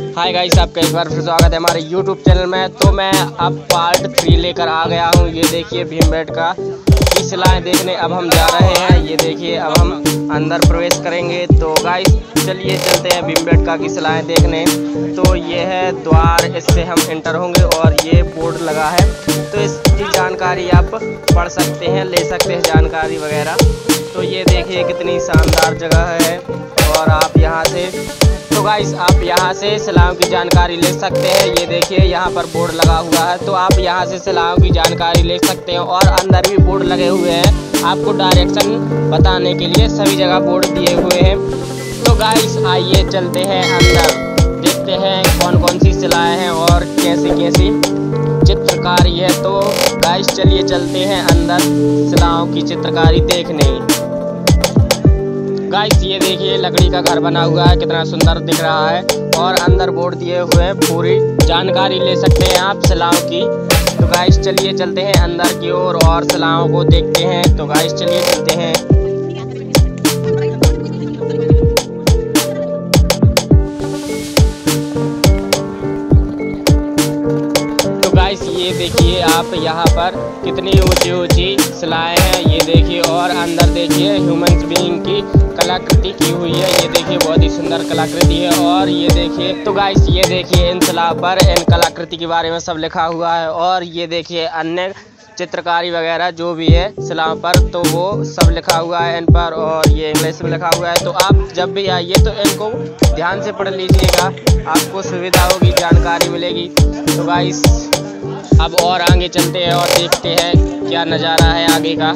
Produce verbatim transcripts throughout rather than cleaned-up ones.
Hi guys, आपका एक बार फिर स्वागत है हमारे यूट्यूब चैनल में। तो मैं अब पार्ट थ्री लेकर आ गया हूँ। ये देखिए भीमबेटका की शिलाएँ देखने अब हम जा रहे हैं। ये देखिए अब हम अंदर प्रवेश करेंगे। तो गाइस चलिए चलते हैं भीमबेटका की शिलाएँ देखने। तो ये है द्वार, इससे हम एंटर होंगे और ये बोर्ड लगा है, तो इसकी जानकारी आप पढ़ सकते हैं, ले सकते हैं जानकारी वगैरह। तो ये देखिए कितनी शानदार जगह है और आप यहाँ से तो गाइस आप यहाँ से शिलाओं की जानकारी ले सकते हैं। ये देखिए यहाँ पर बोर्ड लगा हुआ है, तो आप यहाँ से शिलाओं की जानकारी ले सकते हैं। और अंदर भी बोर्ड लगे हुए हैं, आपको डायरेक्शन बताने के लिए सभी जगह बोर्ड दिए हुए हैं। तो गाइस आइए चलते हैं अंदर, देखते हैं कौन कौन सी शिलाएँ हैं और कैसी कैसी चित्रकारी है। तो गाइस चलिए चलते हैं अंदर शिलाओं की चित्रकारी देखने। गाइस ये देखिए लकड़ी का घर बना हुआ है, कितना सुंदर दिख रहा है और अंदर बोर्ड दिए हुए हैं, पूरी जानकारी ले सकते हैं आप शिलाओं की। तो गाइस चलिए चलते हैं अंदर की ओर और, और शिलाओं को देखते हैं। तो गाइस चलिए चलते हैं। तो गाइस ये देखिए आप यहाँ पर कितनी ऊंची ऊंची शिलाएँ हैं, ये देखिए। और अंदर देखिए ह्यूमन बीइंग की कलाकृति की हुई है, ये देखिए बहुत ही सुंदर कलाकृति है। और ये देखिए तो गाइस ये देखिए इन शिला पर इन कलाकृति के बारे में सब लिखा हुआ है। और ये देखिए अन्य चित्रकारी वगैरह जो भी है शिलाओं पर, तो वो सब लिखा हुआ है इन पर, और ये इंग्लिश में लिखा हुआ है। तो आप जब भी आइए तो इनको ध्यान से पढ़ लीजिएगा, आपको सुविधा होगी, जानकारी मिलेगी। तो गाइस अब और आगे चलते हैं और देखते हैं क्या नज़ारा है आगे का।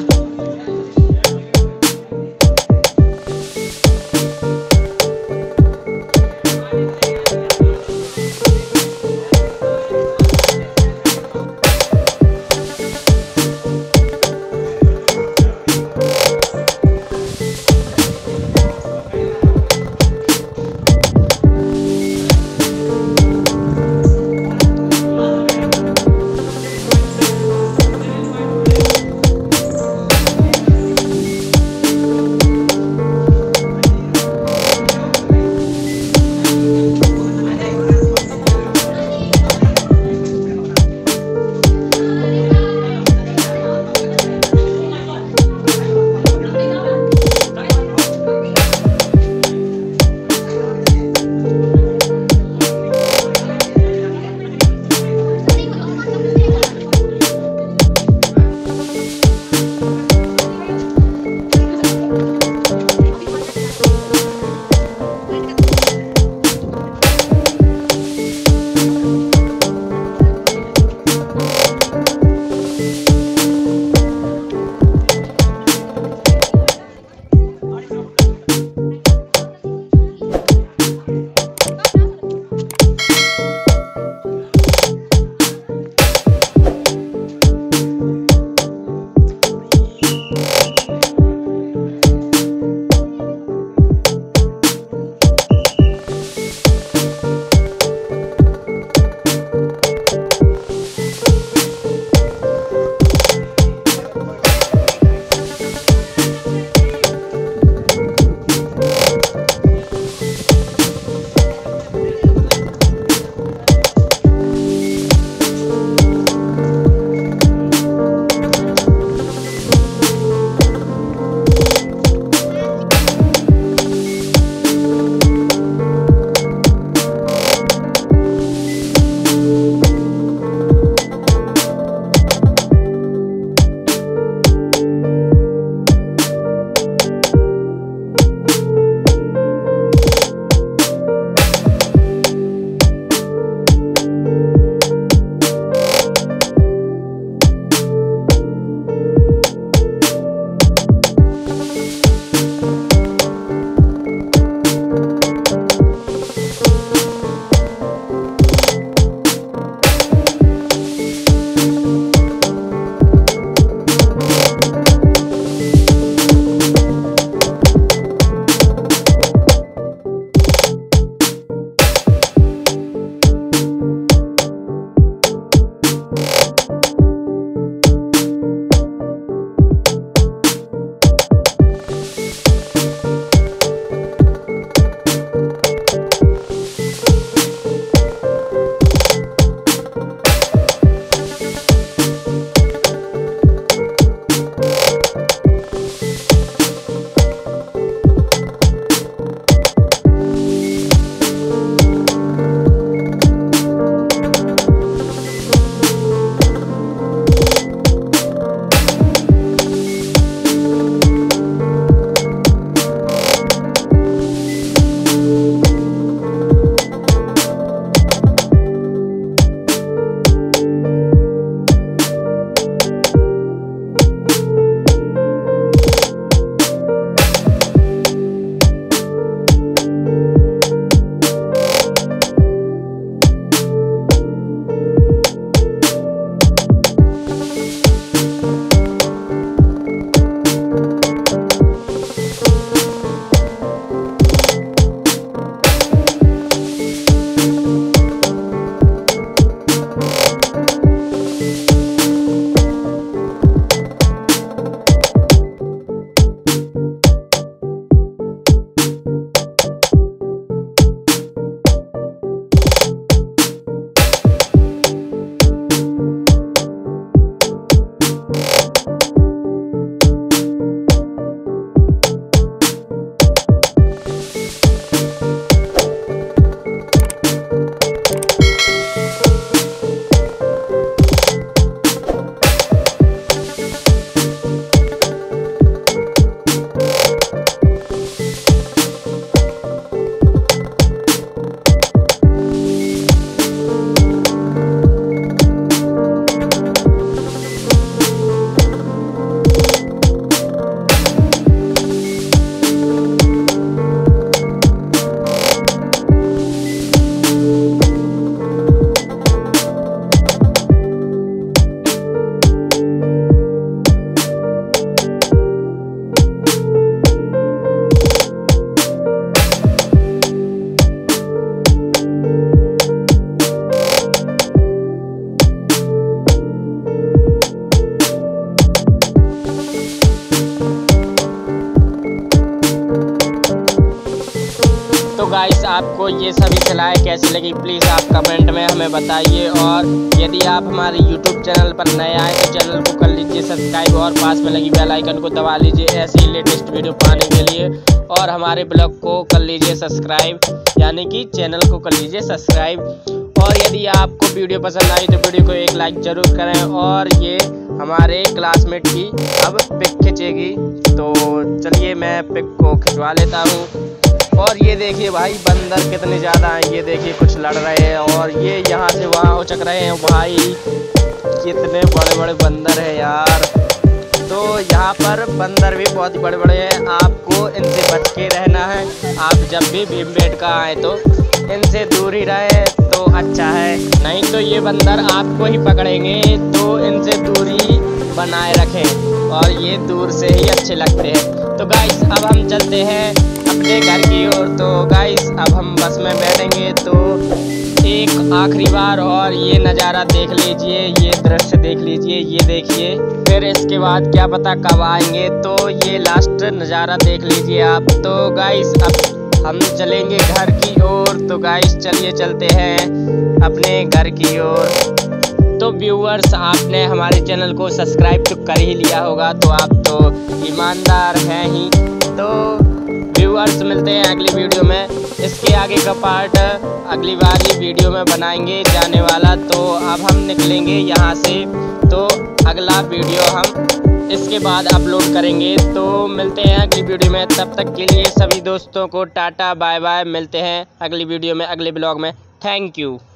आपको ये सभी सिलाई कैसी लगी प्लीज़ आप कमेंट में हमें बताइए। और यदि आप हमारे यूट्यूब चैनल पर नए आए तो चैनल को कर लीजिए सब्सक्राइब और पास में लगी बेल आइकन को दबा लीजिए ऐसे ही लेटेस्ट वीडियो पाने के लिए। और हमारे ब्लॉग को कर लीजिए सब्सक्राइब, यानी कि चैनल को कर लीजिए सब्सक्राइब। और यदि आपको वीडियो पसंद आई तो वीडियो को एक लाइक ज़रूर करें। और ये हमारे क्लासमेट की अब पिक खिंचेगी, तो चलिए मैं पिक को खिंचवा लेता हूँ। और ये देखिए भाई बंदर कितने ज़्यादा हैं, ये देखिए कुछ लड़ रहे हैं और ये यहाँ से वहाँ उचक रहे हैं। भाई कितने बड़े बड़े बंदर हैं यार। तो यहाँ पर बंदर भी बहुत बड़े बड़े हैं, आपको इनसे बच के रहना है। आप जब भी भीमबेटका आए तो इनसे दूर ही रहे तो अच्छा है, नहीं तो ये बंदर आपको ही पकड़ेंगे। तो इनसे दूरी बनाए रखें और ये दूर से ही अच्छे लगते हैं। तो गाइस अब हम चलते हैं अपने घर की ओर। तो गाइस अब हम बस में बैठेंगे तो एक आखिरी बार और ये नज़ारा देख लीजिए, ये दृश्य देख लीजिए, ये देखिए। फिर इसके बाद क्या पता कब आएंगे, तो ये लास्ट नज़ारा देख लीजिए आप। तो गाइस अब हम चलेंगे घर की ओर। तो गाइस चलिए चलते हैं अपने घर की ओर। तो व्यूअर्स आपने हमारे चैनल को सब्सक्राइब तो कर ही लिया होगा, तो आप तो ईमानदार हैं ही। तो व्यूअर्स मिलते हैं अगली वीडियो में। इसके आगे का पार्ट अगली वाली वीडियो में बनाएंगे जाने वाला। तो अब हम निकलेंगे यहाँ से, तो अगला वीडियो हम इसके बाद अपलोड करेंगे। तो मिलते हैं अगली वीडियो में, तब तक के लिए सभी दोस्तों को टाटा बाय बाय। मिलते हैं अगली वीडियो में, अगले ब्लॉग में। Thank you.